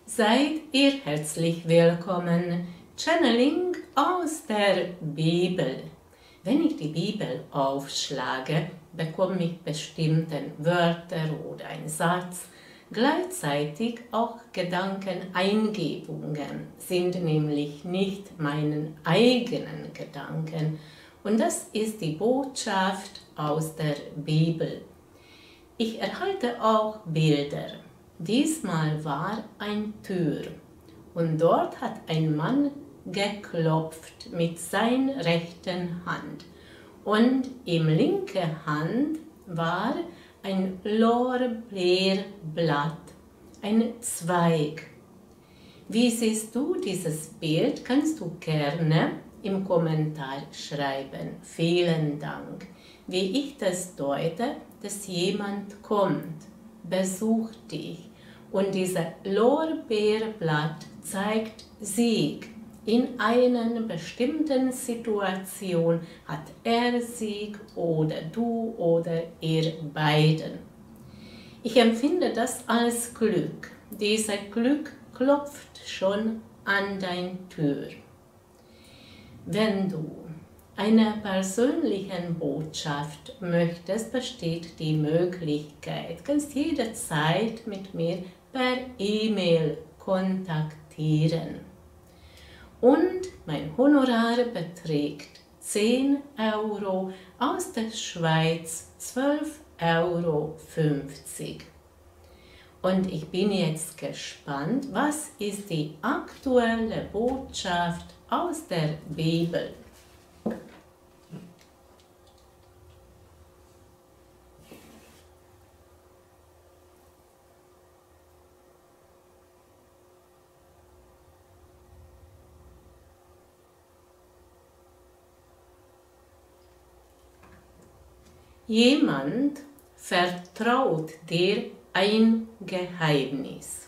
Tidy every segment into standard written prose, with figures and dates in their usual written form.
Seid ihr herzlich willkommen. Channeling aus der Bibel. Wenn ich die Bibel aufschlage, bekomme ich bestimmte Wörter oder einen Satz. Gleichzeitig auch Gedankeneingebungen sind nämlich nicht meinen eigenen Gedanken. Und das ist die Botschaft aus der Bibel. Ich erhalte auch Bilder. Diesmal war eine Tür und dort hat ein Mann geklopft mit seiner rechten Hand und im linken Hand war ein Lorbeerblatt, ein Zweig. Wie siehst du dieses Bild? Kannst du gerne im Kommentar schreiben. Vielen Dank. Wie ich das deute, dass jemand kommt, besucht dich und dieses Lorbeerblatt zeigt Sieg. In einer bestimmten Situation hat er Sieg oder du oder ihr beiden. Ich empfinde das als Glück. Dieses Glück klopft schon an deine Tür. Wenn du eine persönliche Botschaft möchtest, besteht die Möglichkeit. Du kannst jederzeit mit mir per E-Mail kontaktieren. Und mein Honorar beträgt 10 Euro, aus der Schweiz 12,50 Euro. Und ich bin jetzt gespannt, was ist die aktuelle Botschaft aus der Bibel? Jemand vertraut dir ein Geheimnis.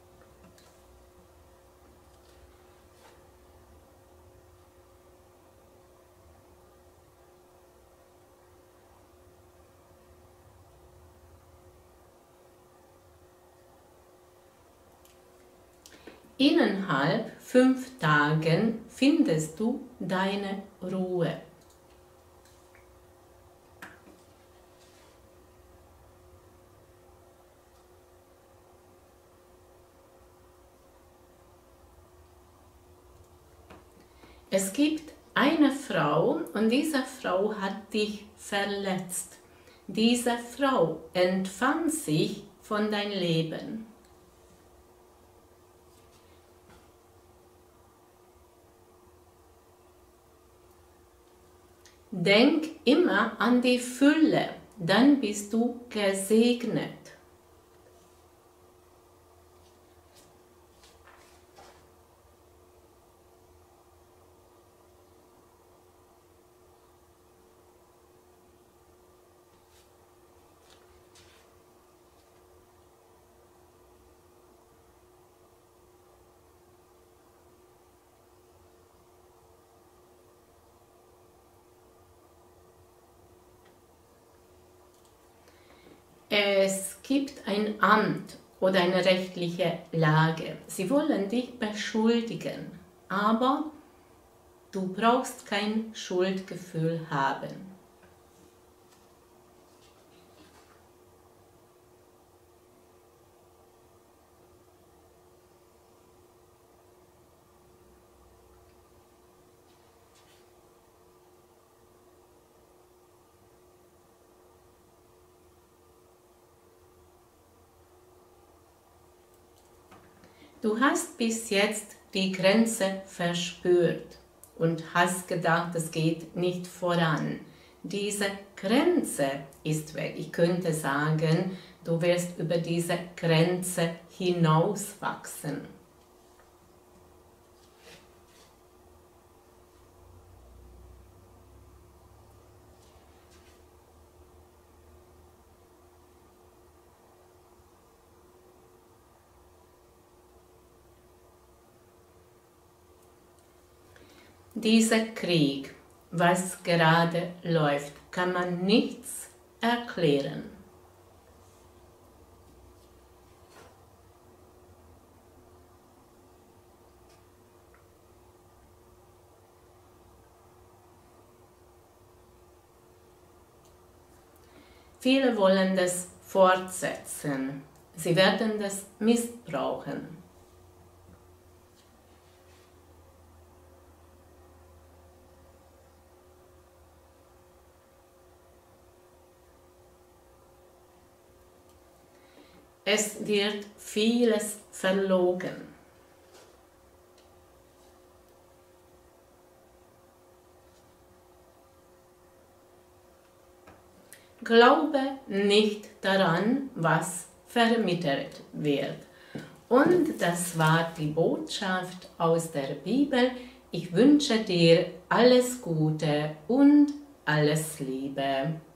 Innerhalb 5 Tagen findest du deine Ruhe. Es gibt eine Frau und diese Frau hat dich verletzt. Diese Frau entfernt sich von deinem Leben. Denk immer an die Fülle, dann bist du gesegnet. Es gibt ein Amt oder eine rechtliche Lage. Sie wollen dich beschuldigen, aber du brauchst kein Schuldgefühl haben. Du hast bis jetzt die Grenze verspürt und hast gedacht, es geht nicht voran. Diese Grenze ist weg. Ich könnte sagen, du wirst über diese Grenze hinauswachsen. Dieser Krieg, was gerade läuft, kann man nichts erklären. Viele wollen das fortsetzen. Sie werden das missbrauchen. Es wird vieles verlogen. Glaube nicht daran, was vermittelt wird. Und das war die Botschaft aus der Bibel. Ich wünsche dir alles Gute und alles Liebe.